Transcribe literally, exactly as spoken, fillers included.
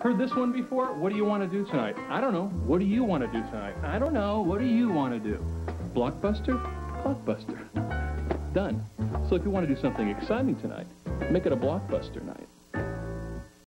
Heard this one before? What do you want to do tonight? I don't know. What do you want to do tonight? I don't know. What do you want to do? Blockbuster? Blockbuster. Done. So if you want to do something exciting tonight, make it a Blockbuster night.